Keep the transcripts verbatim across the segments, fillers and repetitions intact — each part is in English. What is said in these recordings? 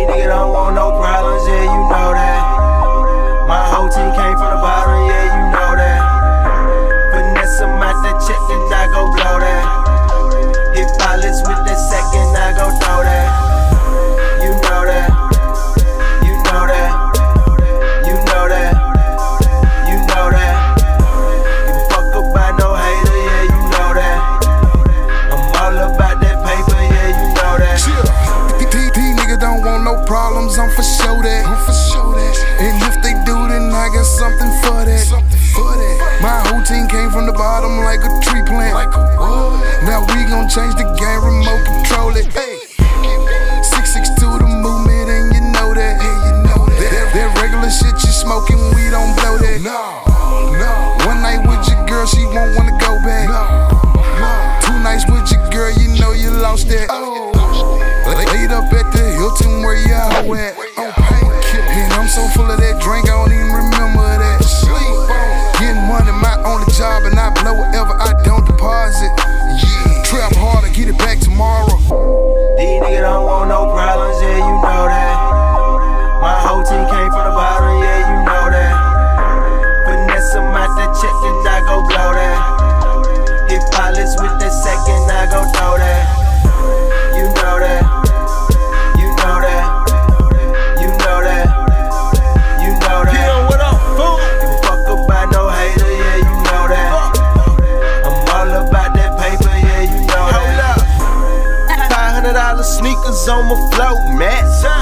These niggas don't want no problems, yeah, you know that. My whole team came from the bottom, yeah, you know that. Finesse them out that check, then I go blow that. Hit pilots with that second, I go throw that. You know that. You know that. You know that. You know that. You fuck up by no hater, yeah, you know that. I'm all about that paper, yeah, you know that. These niggas don't want no problems, I'm for sure that. I'm for sure that. And if they do, then I got something for that. Something for that. My whole team came from the bottom like a tree plant. Like a what? Now we gon' change the game, remote control it. Hey. six six two the movement, and you know that. And you know that. That, that regular shit you smoking, we don't blow that. No, no. One night with your girl, she won't wanna go back. No, no. Two nights with your girl, you know you lost that. Oh. Laid up at the Hilton where y'all at. On painkiller. And I'm so full of that drink, I don't even remember that. Sleep on. Getting money, my only job, and I blow whatever I don't deposit. Yeah. Trap harder, get it back tomorrow. These niggas don't want no problems, yeah, you know that. My whole team came from the bottom, yeah, you know that. Finesse them out that check, then I go blow that. Hit pilots with that second, I go throw that. You know that. You know that. You know that. You know that. Yeah, what up, fool? Give a fuck about no hater, yeah, you know that. I'm all about that paper, yeah, you know that. Hold up. five hundred dollar sneakers on my floor, mat.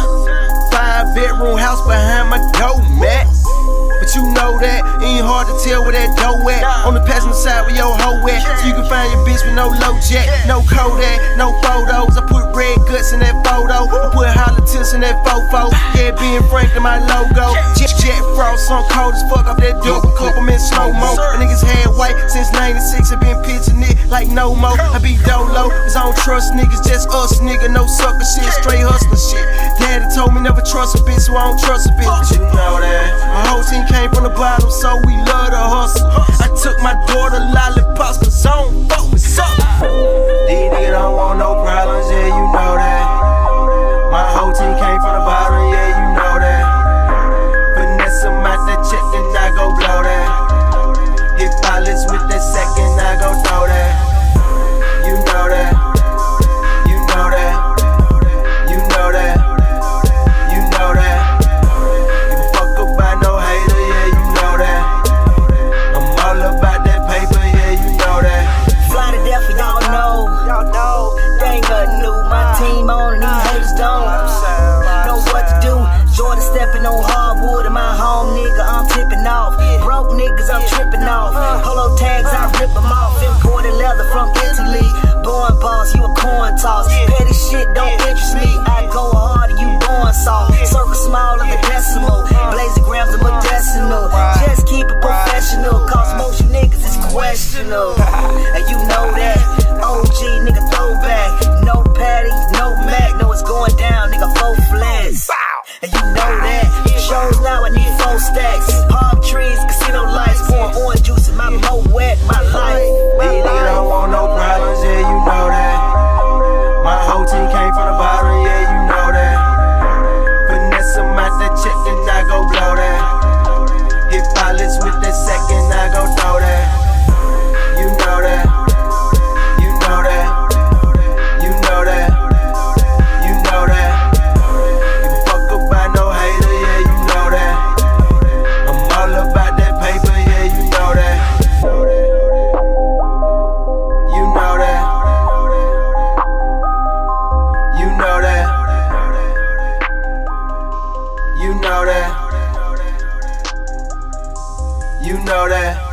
Five bedroom house behind my door, mat. But you know that, ain't hard to tell where that dough at. On the passenger side where your hoe at. So you can find your bitch with no low jack, no Kodak, no photos. I put red guts in that photo, I put hollow tips in that fofo. Yeah, being Franklin my logo. Jet, jet frost, on cold as fuck off that dope. Clip them in slow-mo. My niggas had white since ninety-six, I been pitching it like no mo. I be dolo, cause I don't trust niggas, just us nigga, no sucker shit, straight hustler shit. Daddy told me never trust a bitch, so I don't trust a bitch. But you know that my whole team came from the bottom, so we love to hustle. I took my daughter lollipops, cause I don't fuck with something. These niggas don't want no problems, yeah, you know that. My whole team came from the bottom, yeah, you know that. Finesse them out that check, then I go blow that. Hit pilots with that second, I go throw that. You know that. You know that. You know that. You know that. Give a fuck about no hater, yeah, you know that. I'm all about that paper, yeah, you know that. Fly to death, for y'all know. Y'all know. They ain't nothing new. My team on and these haters don't know what to do. Jordan stepping on hardwood, and my home nigga, I'm tipping off. Broke niggas, I'm tripping off. Polo tags, I rip them off. Imported leather from Italy. Born boss, you a corn toss. Petty shit don't interest me. I go hard and you born soft. Circle small of the decimal. Blazing grams of a decimal. Just keep it professional, cause most you niggas is questionable. And you know that. O G nigga throwback. No patty, no Mac. No, it's going down, nigga, four flats. And you know that. Shows now I need four stacks. Palm trees, casino lights. Pouring orange juice in my mo wet, my life. These niggas don't want no problems, yeah, you know that. My whole team came from the bottom, yeah, you know that. Finesse them out that check, then I go blow that. Hit pilots with that second, I go throw that. You know that. You know that. You know that. You know that. Give a fuck about no hater, yeah, you know that. I'm all about that paper, yeah, you know that. You know that. You know that. You know that. You know that.